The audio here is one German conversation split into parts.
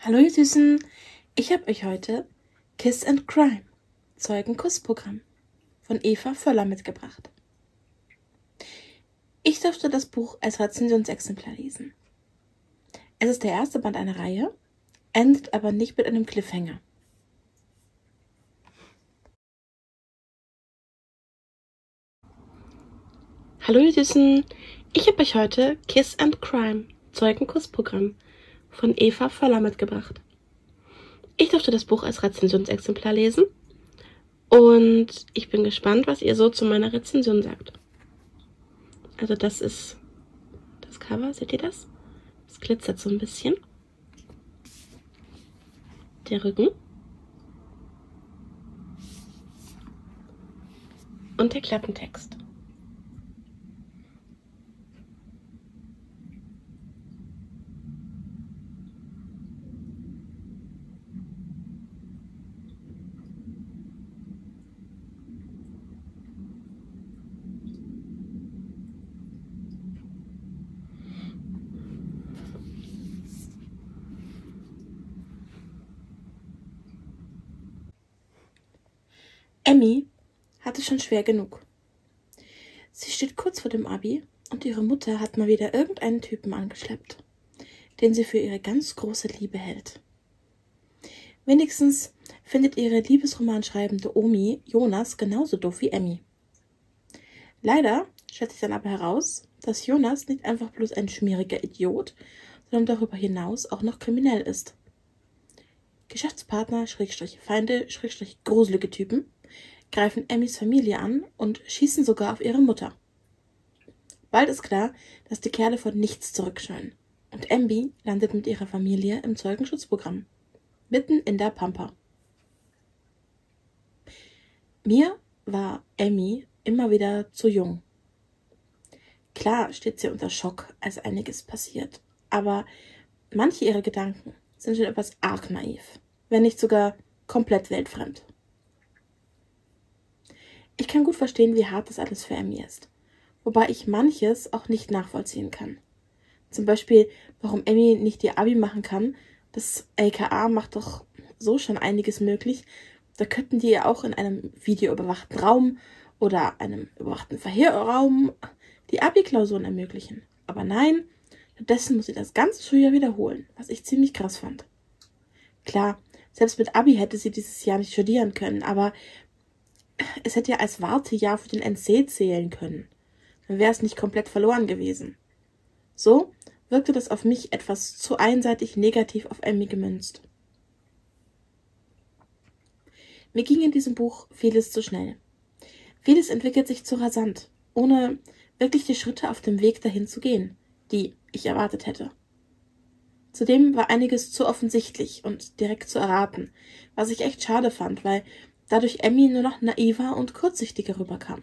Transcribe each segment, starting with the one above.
Hallo ihr Süßen, ich habe euch heute Kiss and Crime, Zeugenkussprogramm von Eva Völler mitgebracht. Ich durfte das Buch als Rezensionsexemplar lesen. Es ist der erste Band einer Reihe, endet aber nicht mit einem Cliffhanger. Hallo ihr Süßen, ich habe euch heute Kiss and Crime, Zeugenkussprogramm von Eva Völler mitgebracht. Ich durfte das Buch als Rezensionsexemplar lesen und ich bin gespannt, was ihr so zu meiner Rezension sagt. Also das ist das Cover, seht ihr das? Es glitzert so ein bisschen. Der Rücken. Und der Klappentext. Emmy hatte schon schwer genug. Sie steht kurz vor dem Abi und ihre Mutter hat mal wieder irgendeinen Typen angeschleppt, den sie für ihre ganz große Liebe hält. Wenigstens findet ihre liebesromanschreibende Omi Jonas genauso doof wie Emmy. Leider stellt sich dann aber heraus, dass Jonas nicht einfach bloß ein schmieriger Idiot, sondern darüber hinaus auch noch kriminell ist. Geschäftspartner, Feinde, gruselige Typen greifen Emmys Familie an und schießen sogar auf ihre Mutter. Bald ist klar, dass die Kerle vor nichts zurückscheuen und Emmy landet mit ihrer Familie im Zeugenschutzprogramm, mitten in der Pampa. Mir war Emmy immer wieder zu jung. Klar steht sie unter Schock, als einiges passiert, aber manche ihrer Gedanken sind schon etwas arg naiv, wenn nicht sogar komplett weltfremd. Ich kann gut verstehen, wie hart das alles für Emmy ist, wobei ich manches auch nicht nachvollziehen kann. Zum Beispiel, warum Emmy nicht ihr Abi machen kann. Das LKA macht doch so schon einiges möglich. Da könnten die ja auch in einem videoüberwachten Raum oder einem überwachten Verhörraum die Abi-Klausuren ermöglichen. Aber nein, stattdessen muss sie das ganze Schuljahr wiederholen, was ich ziemlich krass fand. Klar, selbst mit Abi hätte sie dieses Jahr nicht studieren können, aber es hätte ja als Wartejahr für den NC zählen können. Dann wäre es nicht komplett verloren gewesen. So wirkte das auf mich etwas zu einseitig negativ auf Emmy gemünzt. Mir ging in diesem Buch vieles zu schnell. Vieles entwickelt sich zu rasant, ohne wirklich die Schritte auf dem Weg dahin zu gehen, die ich erwartet hätte. Zudem war einiges zu offensichtlich und direkt zu erraten, was ich echt schade fand, weil dadurch Emmy nur noch naiver und kurzsichtiger rüberkam.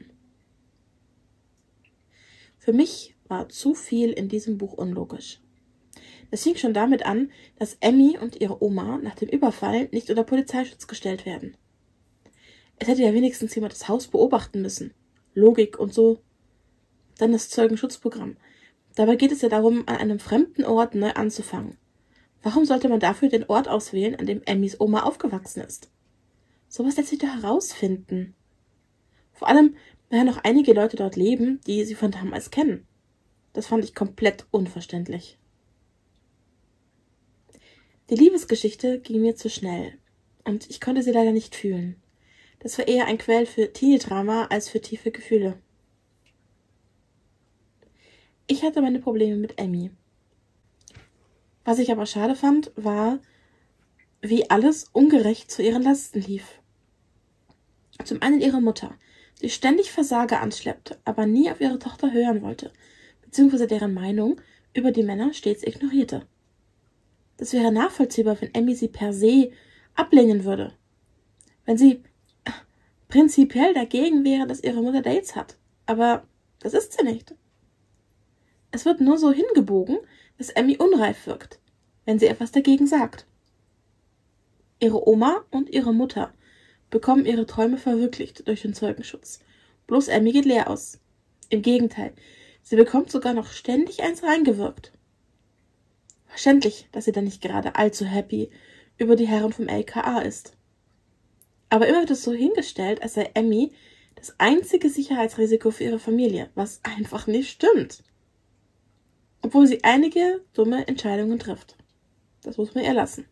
Für mich war zu viel in diesem Buch unlogisch. Es fing schon damit an, dass Emmy und ihre Oma nach dem Überfall nicht unter Polizeischutz gestellt werden. Es hätte ja wenigstens jemand das Haus beobachten müssen. Logik und so. Dann das Zeugenschutzprogramm. Dabei geht es ja darum, an einem fremden Ort neu anzufangen. Warum sollte man dafür den Ort auswählen, an dem Emmys Oma aufgewachsen ist? Sowas lässt sich doch herausfinden. Vor allem, weil ja noch einige Leute dort leben, die sie von damals kennen. Das fand ich komplett unverständlich. Die Liebesgeschichte ging mir zu schnell und ich konnte sie leider nicht fühlen. Das war eher ein Quell für Teenie-Drama als für tiefe Gefühle. Ich hatte meine Probleme mit Emmy. Was ich aber schade fand, war, wie alles ungerecht zu ihren Lasten lief. Zum einen ihre Mutter, die ständig Versager anschleppte, aber nie auf ihre Tochter hören wollte, beziehungsweise deren Meinung über die Männer stets ignorierte. Das wäre nachvollziehbar, wenn Emmy sie per se ablehnen würde. Wenn sie prinzipiell dagegen wäre, dass ihre Mutter Dates hat. Aber das ist sie nicht. Es wird nur so hingebogen, dass Emmy unreif wirkt, wenn sie etwas dagegen sagt. Ihre Oma und ihre Mutter bekommen ihre Träume verwirklicht durch den Zeugenschutz. Bloß Emmy geht leer aus. Im Gegenteil, sie bekommt sogar noch ständig eins reingewirkt. Verständlich, dass sie dann nicht gerade allzu happy über die Herren vom LKA ist. Aber immer wird es so hingestellt, als sei Emmy das einzige Sicherheitsrisiko für ihre Familie, was einfach nicht stimmt. Obwohl sie einige dumme Entscheidungen trifft. Das muss man ihr lassen.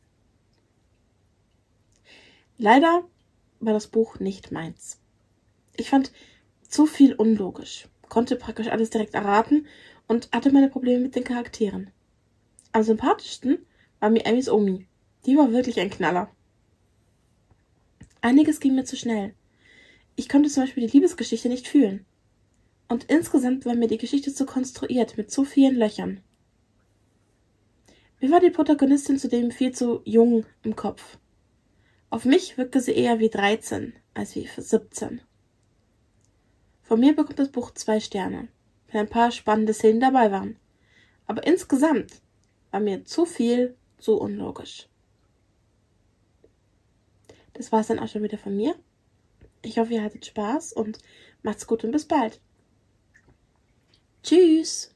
Leider war das Buch nicht meins. Ich fand zu viel unlogisch, konnte praktisch alles direkt erraten und hatte meine Probleme mit den Charakteren. Am sympathischsten war mir Emmys Omi. Die war wirklich ein Knaller. Einiges ging mir zu schnell. Ich konnte zum Beispiel die Liebesgeschichte nicht fühlen. Und insgesamt war mir die Geschichte zu konstruiert, mit zu vielen Löchern. Mir war die Protagonistin zudem viel zu jung im Kopf. Auf mich wirkte sie eher wie 13 als wie 17. Von mir bekommt das Buch 2 Sterne, wenn ein paar spannende Szenen dabei waren. Aber insgesamt war mir zu viel, zu unlogisch. Das war's dann auch schon wieder von mir. Ich hoffe, ihr hattet Spaß und macht's gut und bis bald. Tschüss!